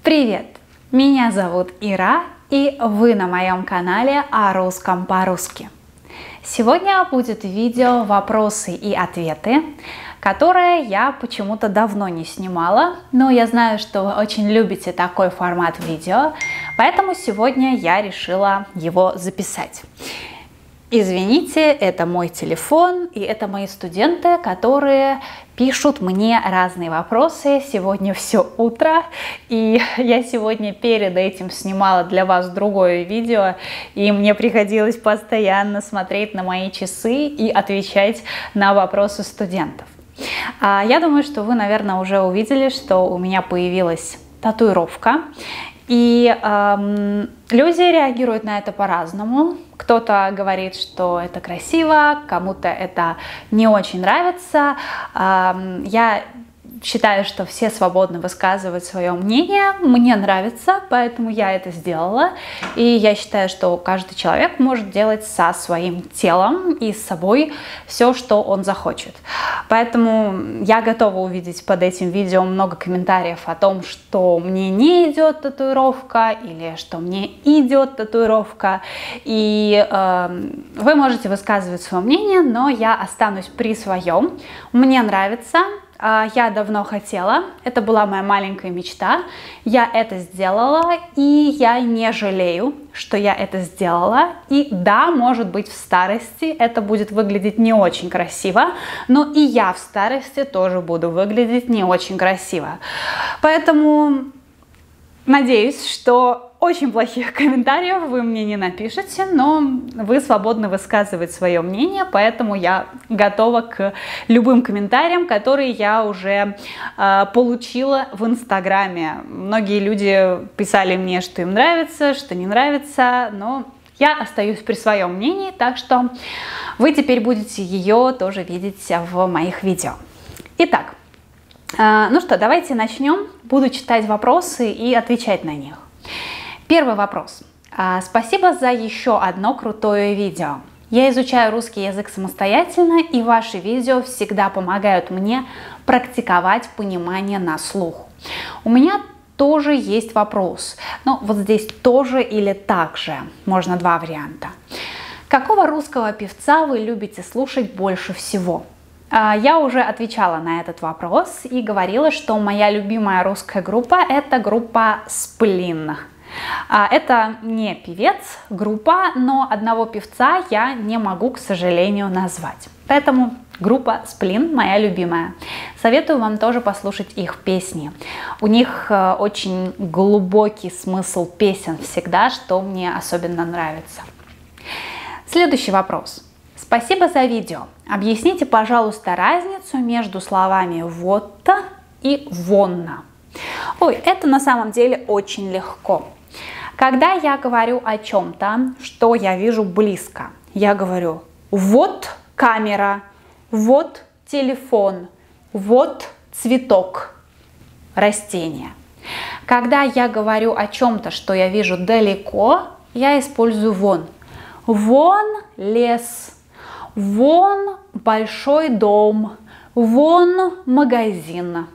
Привет! Меня зовут Ира, и вы на моем канале о русском по-русски. Сегодня будет видео «Вопросы и ответы», которое я почему-то давно не снимала, но я знаю, что вы очень любите такой формат видео, поэтому сегодня я решила его записать. Извините, это мой телефон, и это мои студенты, которые пишут мне разные вопросы. Сегодня все утро, и я сегодня перед этим снимала для вас другое видео, и мне приходилось постоянно смотреть на мои часы и отвечать на вопросы студентов. Я думаю, что вы, наверное, уже увидели, что у меня появилась татуировка. И люди реагируют на это по-разному. Кто-то говорит, что это красиво, кому-то это не очень нравится. Я считаю, что все свободны высказывать свое мнение. Мне нравится, поэтому я это сделала. И я считаю, что каждый человек может делать со своим телом и с собой все, что он захочет. Поэтому я готова увидеть под этим видео много комментариев о том, что мне не идет татуировка или что мне идет татуировка. И вы можете высказывать свое мнение, но я останусь при своем. Мне нравится. Я давно хотела, это была моя маленькая мечта, я это сделала, и я не жалею, что я это сделала. И да, может быть, в старости это будет выглядеть не очень красиво, но и я в старости тоже буду выглядеть не очень красиво. Поэтому надеюсь, что очень плохих комментариев вы мне не напишете, но вы свободны высказывать свое мнение, поэтому я готова к любым комментариям, которые я уже получила в Инстаграме. Многие люди писали мне, что им нравится, что не нравится, но я остаюсь при своем мнении, так что вы теперь будете ее тоже видеть в моих видео. Итак, ну что, давайте начнем. Буду читать вопросы и отвечать на них. Первый вопрос. Спасибо за еще одно крутое видео. Я изучаю русский язык самостоятельно, и ваши видео всегда помогают мне практиковать понимание на слух. У меня тоже есть вопрос. Ну, вот здесь тоже или также. Можно два варианта. Какого русского певца вы любите слушать больше всего? Я уже отвечала на этот вопрос и говорила, что моя любимая русская группа – это группа Сплин. Это не певец, группа, но одного певца я не могу, к сожалению, назвать. Поэтому группа Сплин моя любимая. Советую вам тоже послушать их песни. У них очень глубокий смысл песен всегда, что мне особенно нравится. Следующий вопрос. Спасибо за видео. Объясните, пожалуйста, разницу между словами «вот» и «вонно». Ой, это на самом деле очень легко. Когда я говорю о чем-то, что я вижу близко, я говорю «вот камера», «вот телефон», «вот цветок», растение. Когда я говорю о чем-то, что я вижу далеко, я использую «вон». Вон лес, вон большой дом, вон магазин.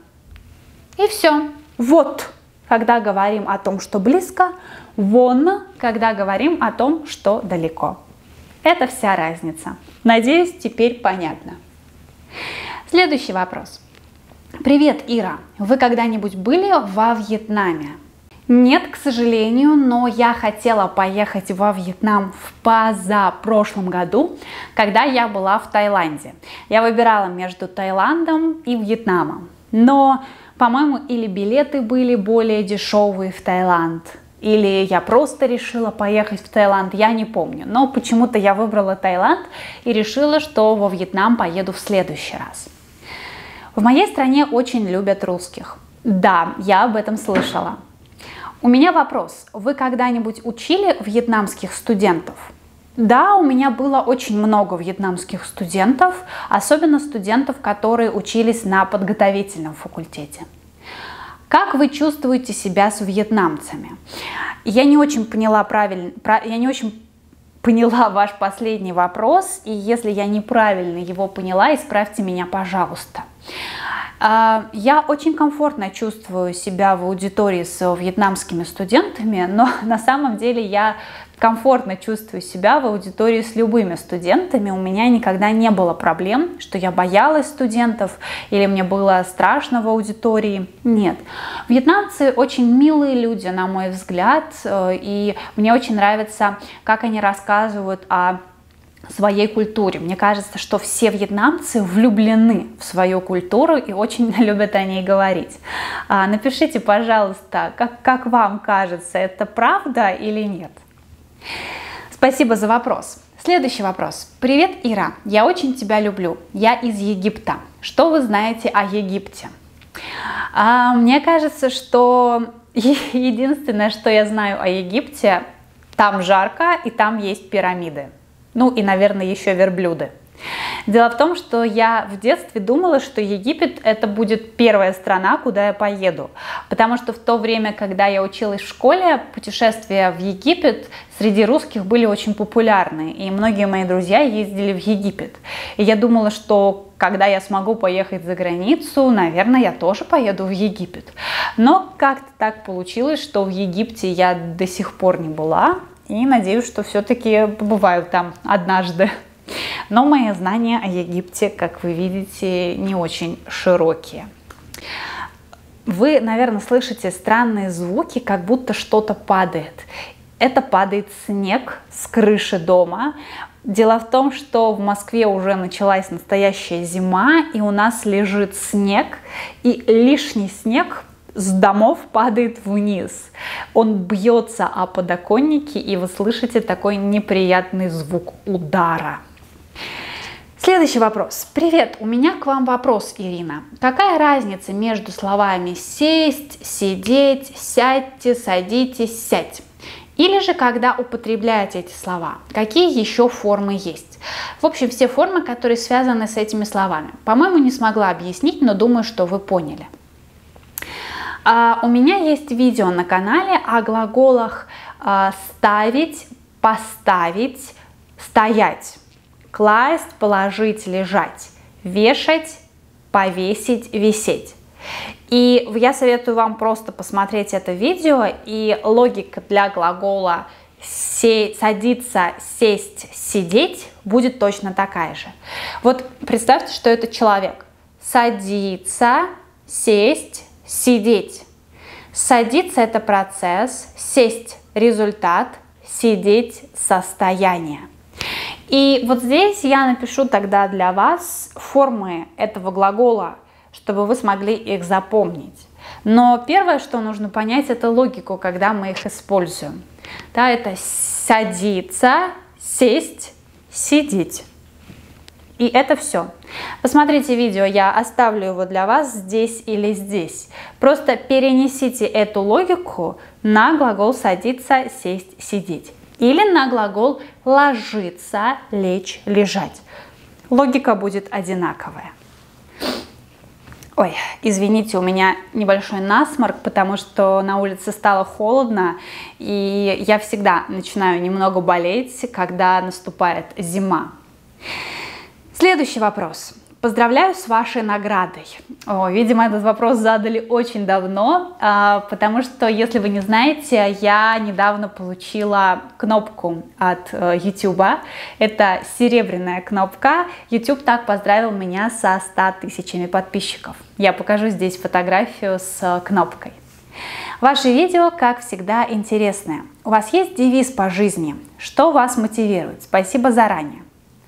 И все. Вот, когда говорим о том, что близко, вон, когда говорим о том, что далеко. Это вся разница. Надеюсь, теперь понятно. Следующий вопрос. Привет, Ира. Вы когда-нибудь были во Вьетнаме? Нет, к сожалению, но я хотела поехать во Вьетнам в позапрошлом году, когда я была в Таиланде. Я выбирала между Таиландом и Вьетнамом. Но, по-моему, или билеты были более дешевые в Таиланд, или я просто решила поехать в Таиланд, я не помню. Но почему-то я выбрала Таиланд и решила, что во Вьетнам поеду в следующий раз. В моей стране очень любят русских. Да, я об этом слышала. У меня вопрос. Вы когда-нибудь учили вьетнамских студентов? Да, у меня было очень много вьетнамских студентов, особенно студентов, которые учились на подготовительном факультете. Как вы чувствуете себя с вьетнамцами? Я не очень поняла ваш последний вопрос, и если я неправильно его поняла, исправьте меня, пожалуйста. Я очень комфортно чувствую себя в аудитории с вьетнамскими студентами, но на самом деле я комфортно чувствую себя в аудитории с любыми студентами. У меня никогда не было проблем, что я боялась студентов или мне было страшно в аудитории. Нет. Вьетнамцы очень милые люди, на мой взгляд, и мне очень нравится, как они рассказывают о своей культуре. Мне кажется, что все вьетнамцы влюблены в свою культуру и очень любят о ней говорить. Напишите, пожалуйста, как вам кажется, это правда или нет? Спасибо за вопрос. Следующий вопрос. Привет, Ира. Я очень тебя люблю. Я из Египта. Что вы знаете о Египте? Мне кажется, что единственное, что я знаю о Египте, там жарко и там есть пирамиды. Ну и, наверное, еще верблюды. Дело в том, что я в детстве думала, что Египет это будет первая страна, куда я поеду. Потому что в то время, когда я училась в школе, путешествия в Египет среди русских были очень популярны. И многие мои друзья ездили в Египет. И я думала, что когда я смогу поехать за границу, наверное, я тоже поеду в Египет. Но как-то так получилось, что в Египте я до сих пор не была. И надеюсь, что все-таки побываю там однажды. Но мои знания о Египте, как вы видите, не очень широкие. Вы, наверное, слышите странные звуки, как будто что-то падает. Это падает снег с крыши дома. Дело в том, что в Москве уже началась настоящая зима, и у нас лежит снег, и лишний снег с домов падает вниз. Он бьется о подоконники, и вы слышите такой неприятный звук удара. Следующий вопрос. Привет, у меня к вам вопрос, Ирина. Какая разница между словами сесть, сидеть, сядьте, садитесь, сядь? Или же когда употребляете эти слова? Какие еще формы есть? В общем, все формы, которые связаны с этими словами. По-моему, не смогла объяснить, но думаю, что вы поняли. У меня есть видео на канале о глаголах ставить, поставить, стоять, класть, положить, лежать, вешать, повесить, висеть. И я советую вам просто посмотреть это видео, и логика для глагола садиться, сесть, сидеть будет точно такая же. Вот представьте, что это человек. Садиться, сесть, сидеть. Садиться – это процесс, сесть – результат, сидеть – состояние. И вот здесь я напишу тогда для вас формы этого глагола, чтобы вы смогли их запомнить. Но первое, что нужно понять, это логику, когда мы их используем. Да, это садиться, сесть, сидеть. И это все. Посмотрите видео, я оставлю его для вас здесь или здесь. Просто перенесите эту логику на глагол садиться, сесть, сидеть. Или на глагол ложиться, лечь, лежать. Логика будет одинаковая. Ой, извините, у меня небольшой насморк, потому что на улице стало холодно, и я всегда начинаю немного болеть, когда наступает зима. Следующий вопрос. Поздравляю с вашей наградой. Видимо, этот вопрос задали очень давно, потому что, если вы не знаете, я недавно получила кнопку от YouTube. Это серебряная кнопка. YouTube так поздравил меня со 100 тысячами подписчиков. Я покажу здесь фотографию с кнопкой. Ваши видео, как всегда, интересные. У вас есть девиз по жизни? Что вас мотивирует? Спасибо заранее.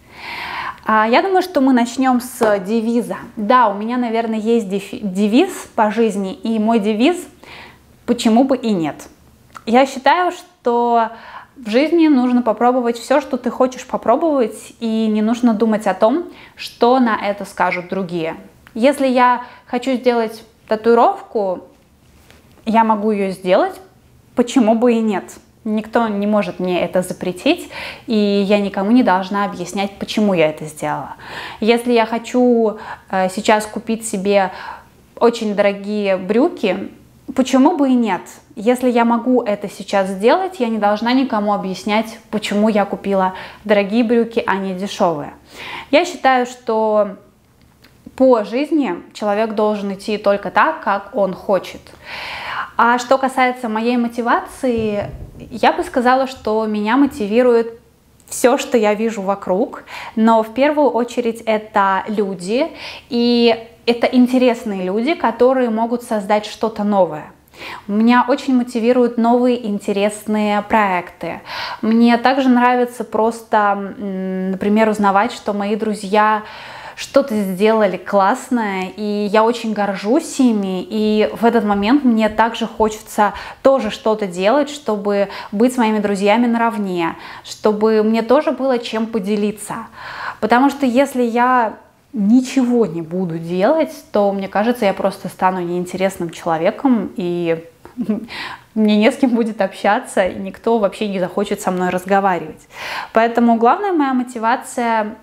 Я думаю, что мы начнем с девиза. Да, у меня, наверное, есть девиз по жизни, и мой девиз «Почему бы и нет?». Я считаю, что в жизни нужно попробовать все, что ты хочешь попробовать, и не нужно думать о том, что на это скажут другие. Если я хочу сделать татуировку, я могу ее сделать, почему бы и нет? Никто не может мне это запретить, и я никому не должна объяснять, почему я это сделала. Если я хочу сейчас купить себе очень дорогие брюки, почему бы и нет? Если я могу это сейчас сделать, я не должна никому объяснять, почему я купила дорогие брюки, а не дешевые. Я считаю, что по жизни человек должен идти только так, как он хочет. А что касается моей мотивации, я бы сказала, что меня мотивирует все, что я вижу вокруг, но в первую очередь это люди, и это интересные люди, которые могут создать что-то новое. Меня очень мотивируют новые интересные проекты. Мне также нравится просто, например, узнавать, что мои друзья что-то сделали классное, и я очень горжусь ими, и в этот момент мне также хочется тоже что-то делать, чтобы быть с моими друзьями наравне, чтобы мне тоже было чем поделиться. Потому что если я ничего не буду делать, то, мне кажется, я просто стану неинтересным человеком, и мне не с кем будет общаться, и никто вообще не захочет со мной разговаривать. Поэтому главная моя мотивация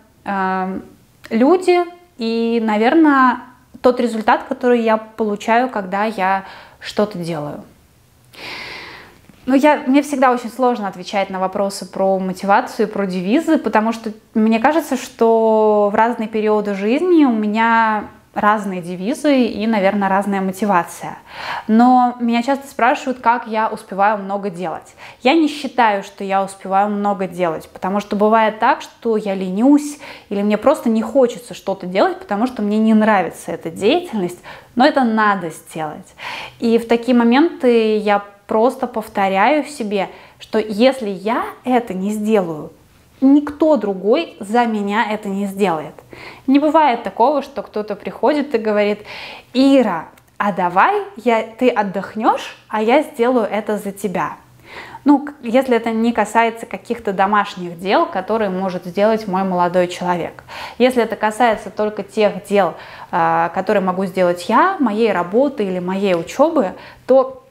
люди и, наверное, тот результат, который я получаю, когда я что-то делаю. Но мне всегда очень сложно отвечать на вопросы про мотивацию, про девизы, потому что мне кажется, что в разные периоды жизни у меня разные девизы и, наверное, разная мотивация. Но меня часто спрашивают, как я успеваю много делать. Я не считаю, что я успеваю много делать, потому что бывает так, что я ленюсь или мне просто не хочется что-то делать, потому что мне не нравится эта деятельность, но это надо сделать. И в такие моменты я просто повторяю себе, что если я это не сделаю, никто другой за меня это не сделает. Не бывает такого, что кто-то приходит и говорит: Ира, а давай ты отдохнешь, а я сделаю это за тебя. Ну, если это не касается каких-то домашних дел, которые может сделать мой молодой человек. Если это касается только тех дел, которые могу сделать я, моей работы или моей учебы, то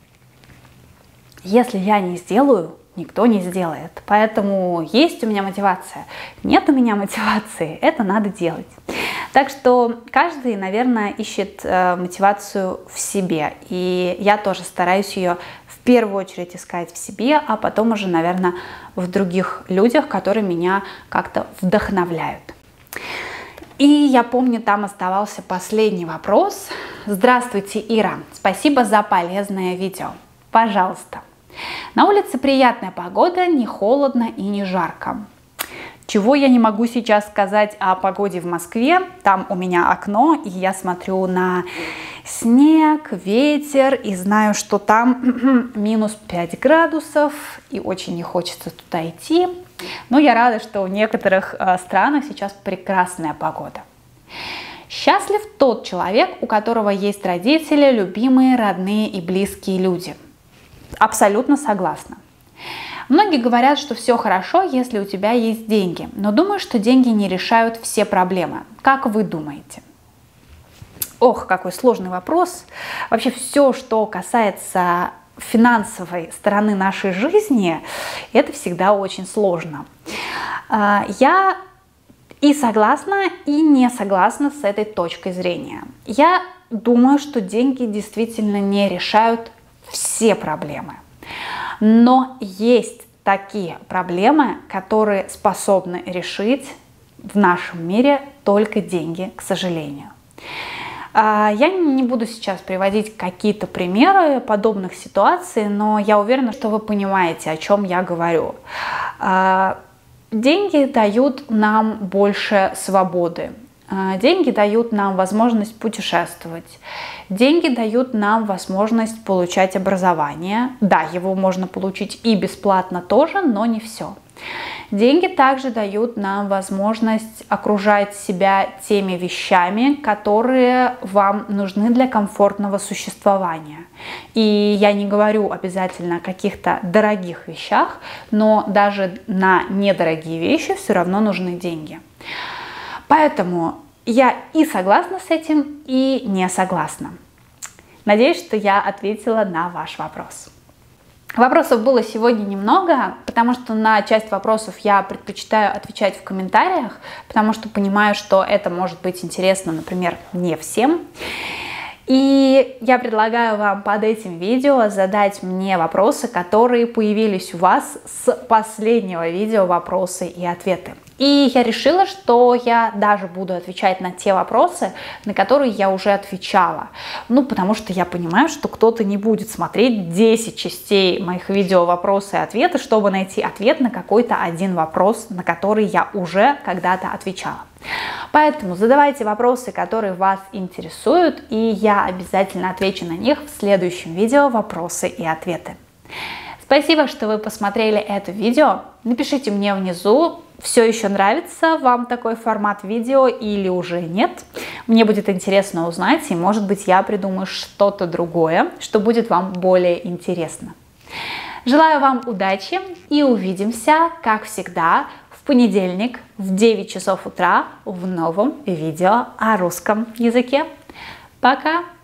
если я не сделаю, никто не сделает. Поэтому есть у меня мотивация. Нет у меня мотивации, это надо делать. Так что каждый, наверное, ищет мотивацию в себе. И я тоже стараюсь ее в первую очередь искать в себе, а потом уже, наверное, в других людях, которые меня как-то вдохновляют. И я помню, там оставался последний вопрос. Здравствуйте, Ира. Спасибо за полезное видео. Пожалуйста. На улице приятная погода, не холодно и не жарко. Чего я не могу сейчас сказать о погоде в Москве. Там у меня окно, и я смотрю на снег, ветер, и знаю, что там минус 5 градусов, и очень не хочется туда идти. Но я рада, что в некоторых странах сейчас прекрасная погода. Счастлив тот человек, у которого есть родители, любимые, родные и близкие люди. Абсолютно согласна. Многие говорят, что все хорошо, если у тебя есть деньги, но думаю, что деньги не решают все проблемы. Как вы думаете? Ох, какой сложный вопрос. Вообще все, что касается финансовой стороны нашей жизни, это всегда очень сложно. Я и согласна, и не согласна с этой точкой зрения. Я думаю, что деньги действительно не решают все проблемы. Но есть такие проблемы, которые способны решить в нашем мире только деньги, к сожалению. Я не буду сейчас приводить какие-то примеры подобных ситуаций, но я уверена, что вы понимаете, о чем я говорю. Деньги дают нам больше свободы. Деньги дают нам возможность путешествовать. Деньги дают нам возможность получать образование. Да, его можно получить и бесплатно тоже, но не все. Деньги также дают нам возможность окружать себя теми вещами, которые вам нужны для комфортного существования. И я не говорю обязательно о каких-то дорогих вещах, но даже на недорогие вещи все равно нужны деньги. Поэтому я и согласна с этим, и не согласна. Надеюсь, что я ответила на ваш вопрос. Вопросов было сегодня немного, потому что на часть вопросов я предпочитаю отвечать в комментариях, потому что понимаю, что это может быть интересно, например, не всем. И я предлагаю вам под этим видео задать мне вопросы, которые появились у вас с последнего видео «Вопросы и ответы». И я решила, что я даже буду отвечать на те вопросы, на которые я уже отвечала. Потому что я понимаю, что кто-то не будет смотреть 10 частей моих видео вопросы и ответы, чтобы найти ответ на какой-то один вопрос, на который я уже когда-то отвечала. Поэтому задавайте вопросы, которые вас интересуют, и я обязательно отвечу на них в следующем видео «Вопросы и ответы». Спасибо, что вы посмотрели это видео. Напишите мне внизу, все еще нравится вам такой формат видео или уже нет. Мне будет интересно узнать, и может быть я придумаю что-то другое, что будет вам более интересно. Желаю вам удачи и увидимся, как всегда, в понедельник в 9 часов утра в новом видео о русском языке. Пока!